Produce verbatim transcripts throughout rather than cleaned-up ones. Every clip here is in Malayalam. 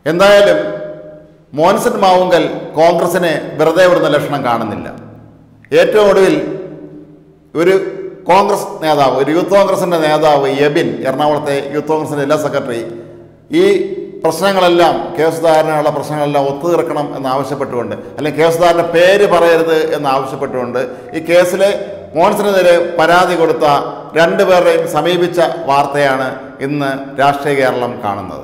എന്തായാലും മോൻസൺ മാവുങ്കൽ കോൺഗ്രസിനെ വെറുതെ വിടുന്ന ലക്ഷണം കാണുന്നില്ല. ഏറ്റവും ഒടുവിൽ ഒരു കോൺഗ്രസ് നേതാവ്, ഒരു യൂത്ത് കോൺഗ്രസിൻ്റെ നേതാവ് എബിൻ, എറണാകുളത്തെ യൂത്ത് കോൺഗ്രസിൻ്റെ ജില്ലാ സെക്രട്ടറി, ഈ പ്രശ്നങ്ങളെല്ലാം കെ സുധാകരനുള്ള പ്രശ്നങ്ങളെല്ലാം ഒത്തുതീർക്കണം എന്നാവശ്യപ്പെട്ടുകൊണ്ട്, അല്ലെങ്കിൽ കെ സുധാകരൻ്റെ പേര് പറയരുത് എന്നാവശ്യപ്പെട്ടുകൊണ്ട് ഈ കേസിലെ മോൻസനെതിരെ പരാതി കൊടുത്ത രണ്ടുപേരുടെയും സമീപിച്ച വാർത്തയാണ് ഇന്ന് രാഷ്ട്രീയ കേരളം കാണുന്നത്.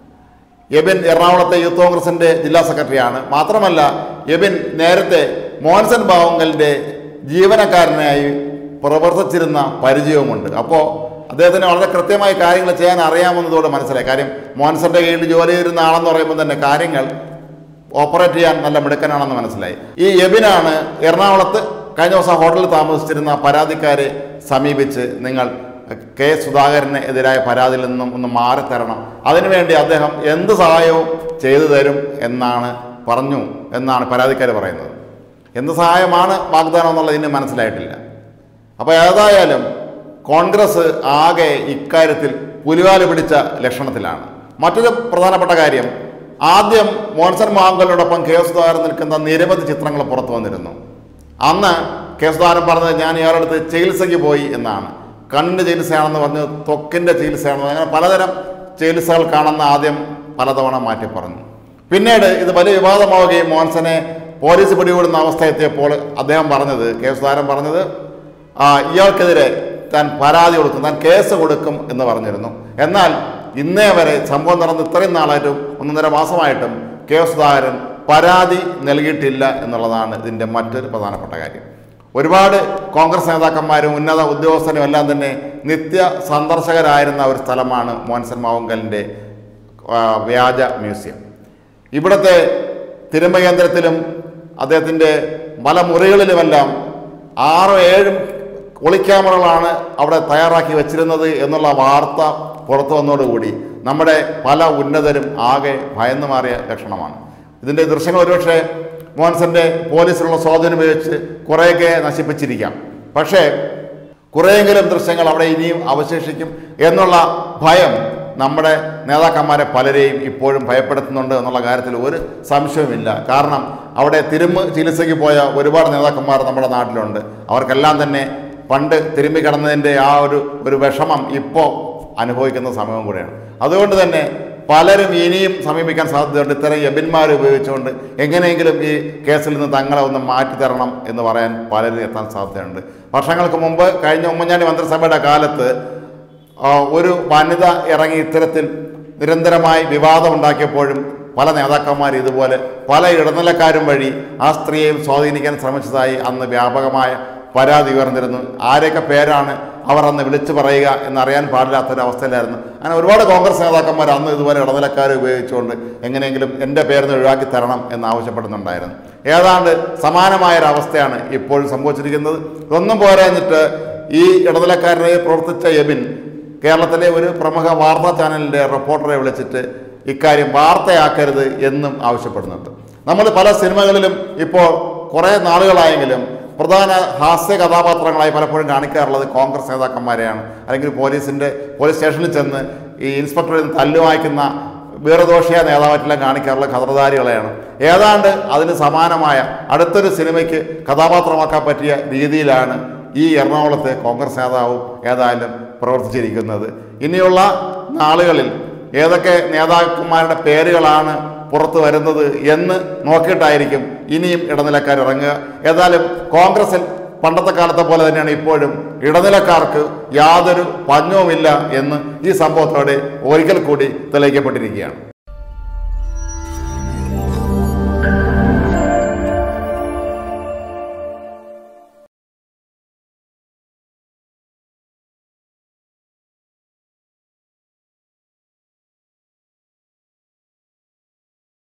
എബിൻ എറണാകുളത്തെ യൂത്ത് കോൺഗ്രസിൻ്റെ ജില്ലാ സെക്രട്ടറിയാണ്. മാത്രമല്ല എബിൻ നേരത്തെ മോൻസൺ മാവുങ്കലിൻ്റെ ജീവനക്കാരനായി പ്രവർത്തിച്ചിരുന്ന പരിചയവുമുണ്ട്. അപ്പോൾ അദ്ദേഹത്തിന് വളരെ കൃത്യമായി കാര്യങ്ങൾ ചെയ്യാൻ അറിയാമെന്നതോടെ മനസ്സിലായി. കാര്യം മോൻസന്റെ കീഴിൽ ജോലി ചെയ്തിരുന്ന ആളെന്ന് പറയുമ്പോൾ തന്നെ കാര്യങ്ങൾ ഓപ്പറേറ്റ് ചെയ്യാൻ നല്ല മിടുക്കനാണെന്ന് മനസ്സിലായി. ഈ എബിനാണ് എറണാകുളത്ത് കഴിഞ്ഞ ദിവസം ഹോട്ടലിൽ താമസിച്ചിരുന്ന പരാതിക്കാരെ സമീപിച്ച് നിങ്ങൾ കെ സുധാകരന് എതിരായ പരാതിയിൽ നിന്നും ഒന്ന് മാറിത്തരണം, അതിനുവേണ്ടി അദ്ദേഹം എന്ത് സഹായവും ചെയ്തു തരും എന്നാണ് പറഞ്ഞു എന്നാണ് പരാതിക്കാർ പറയുന്നത്. എന്ത് സഹായമാണ് വാഗ്ദാനം എന്നുള്ളത് ഇനി മനസ്സിലായിട്ടില്ല. അപ്പോൾ ഏതായാലും കോൺഗ്രസ് ആകെ ഇക്കാര്യത്തിൽ പുലിവാല് പിടിച്ച ലക്ഷണത്തിലാണ്. മറ്റൊരു പ്രധാനപ്പെട്ട കാര്യം, ആദ്യം മോൻസൺ മാവുങ്കലിനോടൊപ്പം കെ സുധാകരൻ നിൽക്കുന്ന നിരവധി ചിത്രങ്ങൾ പുറത്തു വന്നിരുന്നു. അന്ന് കെ സുധാകരൻ പറഞ്ഞത് ഞാൻ ഇയാളടുത്ത് ചികിത്സയ്ക്ക് പോയി എന്നാണ്. കണ്ണിൻ്റെ ചികിത്സയാണെന്ന് പറഞ്ഞ്, ത്വക്കിൻ്റെ ചികിത്സയാണെന്ന്, അങ്ങനെ പലതരം ചികിത്സകൾ കാണുന്ന ആദ്യം പലതവണ മാറ്റി പറഞ്ഞു. പിന്നീട് ഇത് വലിയ വിവാദമാവുകയും മോൻസനെ പോലീസ് പിടികൂടുന്ന അവസ്ഥ എത്തിയപ്പോൾ അദ്ദേഹം പറഞ്ഞത്, കെ സുധാകരൻ പറഞ്ഞത് ഇയാൾക്കെതിരെ താൻ പരാതി കൊടുക്കും, താൻ കേസ് കൊടുക്കും എന്ന് പറഞ്ഞിരുന്നു. എന്നാൽ ഇന്നേ വരെ സംഭവം നടന്ന് ഇത്രയും നാളായിട്ടും ഒന്നൊന്നര മാസമായിട്ടും കെ സുധാകരൻ പരാതി നൽകിയിട്ടില്ല എന്നുള്ളതാണ് ഇതിൻ്റെ മറ്റൊരു പ്രധാനപ്പെട്ട കാര്യം. ഒരുപാട് കോൺഗ്രസ് നേതാക്കന്മാരും ഉന്നത ഉദ്യോഗസ്ഥരും എല്ലാം തന്നെ നിത്യ സന്ദർശകരായിരുന്ന ഒരു സ്ഥലമാണ് മോൻസൺ മാവുങ്കലിൻ്റെ വ്യാജ മ്യൂസിയം. ഇവിടുത്തെ തിരുമ കേന്ദ്രത്തിലും അദ്ദേഹത്തിൻ്റെ പല മുറികളിലുമെല്ലാം ആറും ഏഴും ഒളിക്യാമറകളാണ് അവിടെ തയ്യാറാക്കി വച്ചിരുന്നത് എന്നുള്ള വാർത്ത പുറത്തു വന്നതോടുകൂടി നമ്മുടെ പല ഉന്നതരും ആകെ ഭയന്നു മാറിയ ലക്ഷണമാണ്. ഇതിൻ്റെ ദൃശ്യങ്ങൾ ഒരുപക്ഷെ മോൻസന്റെ പോലീസിലുള്ള സ്വാധീനം ഉപയോഗിച്ച് കുറേയൊക്കെ നശിപ്പിച്ചിരിക്കാം. പക്ഷേ കുറേയെങ്കിലും ദൃശ്യങ്ങൾ അവിടെ ഇനിയും അവശേഷിക്കും എന്നുള്ള ഭയം നമ്മുടെ നേതാക്കന്മാരെ പലരെയും ഇപ്പോഴും ഭയപ്പെടുത്തുന്നുണ്ട് എന്നുള്ള കാര്യത്തിൽ ഒരു സംശയവുമില്ല. കാരണം അവിടെ തിരുമ്പ് ചികിത്സയ്ക്ക് പോയ ഒരുപാട് നേതാക്കന്മാർ നമ്മുടെ നാട്ടിലുണ്ട്. അവർക്കെല്ലാം തന്നെ പണ്ട് തിരുമ്പി കിടന്നതിൻ്റെ ആ ഒരു ഒരു വിഷമം ഇപ്പോൾ അനുഭവിക്കുന്ന സമയം കൂടെയാണ്. അതുകൊണ്ട് തന്നെ പലരും ഇനിയും സമീപിക്കാൻ സാധ്യതയുണ്ട്. ഇത്തരം എബിന്മാരെ ഉപയോഗിച്ചുകൊണ്ട് എങ്ങനെയെങ്കിലും ഈ കേസിൽ നിന്ന് തങ്ങളെ ഒന്ന് മാറ്റിത്തരണം എന്ന് പറയാൻ പലരും എത്താൻ സാധ്യതയുണ്ട്. വർഷങ്ങൾക്ക് മുമ്പ് കഴിഞ്ഞ ഉമ്മൻചാണ്ടി മന്ത്രിസഭയുടെ കാലത്ത് ഒരു വനിത ഇറങ്ങി ഇത്തരത്തിൽ നിരന്തരമായി വിവാദം ഉണ്ടാക്കിയപ്പോഴും പല നേതാക്കന്മാർ ഇതുപോലെ പല ഇടനിലക്കാരും വഴി ആ സ്ത്രീയെയും സ്വാധീനിക്കാൻ ശ്രമിച്ചതായി അന്ന് വ്യാപകമായ പരാതി ഉയർന്നിരുന്നു. ആരെയൊക്കെ പേരാണ് അവർ അന്ന് വിളിച്ചു പറയുക എന്നറിയാൻ പാടില്ലാത്തൊരവസ്ഥയിലായിരുന്നു. അങ്ങനെ ഒരുപാട് കോൺഗ്രസ് നേതാക്കന്മാർ അന്ന് ഇതുപോലെ ഇടനിലക്കാരെ ഉപയോഗിച്ചുകൊണ്ട് എങ്ങനെയെങ്കിലും എൻ്റെ പേരിന് ഒഴിവാക്കി തരണം എന്നാവശ്യപ്പെടുന്നുണ്ടായിരുന്നു. ഏതാണ്ട് സമാനമായൊരവസ്ഥയാണ് ഇപ്പോഴും സംഭവിച്ചിരിക്കുന്നത്. ഇതൊന്നും പോരാഞ്ഞിട്ട് ഈ ഇടനിലക്കാരനെ പ്രവർത്തിച്ച എബിൻ കേരളത്തിലെ ഒരു പ്രമുഖ വാർത്താ ചാനലിൻ്റെ റിപ്പോർട്ടറെ വിളിച്ചിട്ട് ഇക്കാര്യം വാർത്തയാക്കരുത് എന്നും ആവശ്യപ്പെടുന്നുണ്ട്. നമ്മൾ പല സിനിമകളിലും ഇപ്പോൾ കുറേ നാളുകളായെങ്കിലും പ്രധാന ഹാസ്യ കഥാപാത്രങ്ങളായി പലപ്പോഴും കാണിക്കാറുള്ളത് കോൺഗ്രസ് നേതാക്കന്മാരെയാണ്. അല്ലെങ്കിൽ പോലീസിൻ്റെ പോലീസ് സ്റ്റേഷനിൽ ചെന്ന് ഈ ഇൻസ്പെക്ടറിൽ നിന്ന് തല്ലു വായിക്കുന്ന വീരദോഷിയ നേതാവായിട്ടെല്ലാം കാണിക്കാറുള്ള ഖദർദാരികളെയാണ്. ഏതാണ്ട് അതിന് സമാനമായ അടുത്തൊരു സിനിമയ്ക്ക് കഥാപാത്രമാക്കാൻ പറ്റിയ രീതിയിലാണ് ഈ എറണാകുളത്തെ കോൺഗ്രസ് നേതാവും ഏതായാലും പ്രവർത്തിച്ചിരിക്കുന്നത്. ഇനിയുള്ള നാളുകളിൽ ഏതൊക്കെ നേതാക്കന്മാരുടെ പേരുകളാണ് പുറത്തു വരുന്നത് എന്ന് നോക്കിയിട്ടായിരിക്കും ഇനിയും ഇടനിലക്കാർ ഇറങ്ങുക. ഏതായാലും കോൺഗ്രസിൽ പണ്ടത്തെ കാലത്തെ പോലെ തന്നെയാണ് ഇപ്പോഴും ഇടനിലക്കാർക്ക് യാതൊരു പഞ്ഞവുമില്ല എന്ന് ഈ സംഭവത്തോടെ ഒരിക്കൽ കൂടി തെളിയിക്കപ്പെട്ടിരിക്കുകയാണ്.